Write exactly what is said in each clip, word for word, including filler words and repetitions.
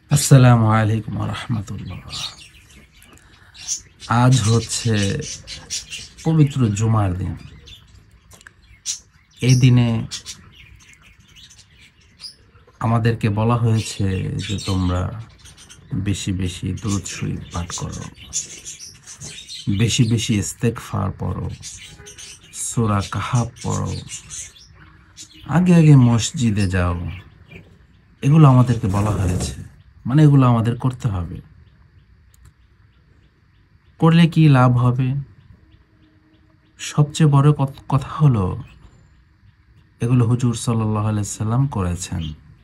আসসালামু আলাইকুম ওয়া রাহমাতুল্লাহ। আজ হচ্ছে পবিত্র জুমার দিন। এই দিনে আমাদেরকে বলা হয়েছে যে তোমরা বেশি বেশি দুরূদ শরীফ পাঠ করো, বেশি বেশি ইস্তেগফার পড়ো, সূরা কাহাফ পড়ো, আগে আগে মসজিদে যাও। এগুলো আমাদেরকে বলা হয়েছে, মানে এগুলো আমাদের করতে হবে। করলে কি লাভ হবে? সবচেয়ে বড় কত- কথা হলো এগুলো হুজুর সাল্লাল্লাহু আলাইহি সাল্লাম করেছেন।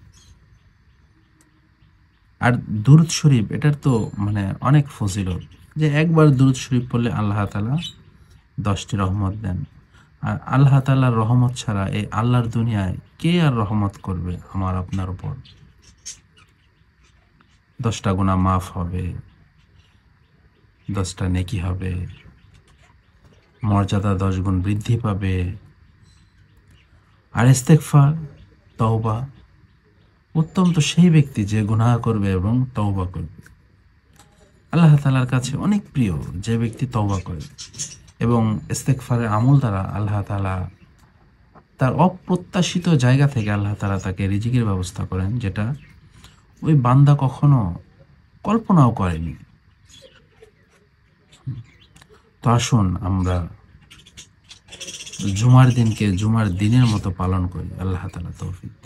আর দুরূদ শরীফ এটার তো মানে অনেক ফজিলত, যে একবার দুরূদ শরীফ পড়লে আল্লাহ তাআলা দশটি রহমত দেন। আর আল্লাহ তাআলার রহমত ছাড়া এই আল্লাহর দুনিয়ায় কে আর রহমত করবে আমার আপনার উপর? দশটা গুনাহ মাফ হবে, দশটা নেকি হবে, মর্যাদা দশ গুণ বৃদ্ধি পাবে। আর ইস্তেগফার, তওবা, উত্তম তো সেই ব্যক্তি যে গুনাহ করবে এবং তওবা করবে। আল্লাহ তাআলার কাছে অনেক প্রিয় যে ব্যক্তি তওবা করে এবং ইস্তেগফারের আমল দ্বারা আল্লাহ তাআলা তার অপ্রত্যাশিত জায়গা থেকে আল্লাহ তাআলা তাকে রিজিকের ব্যবস্থা করেন, যেটা ওই বান্দা কখনো কল্পনাও করেনি। তো আসুন আমরা জুমার দিনকে জুমার দিনের মতো পালন করি। আল্লাহ তাআলা তৌফিক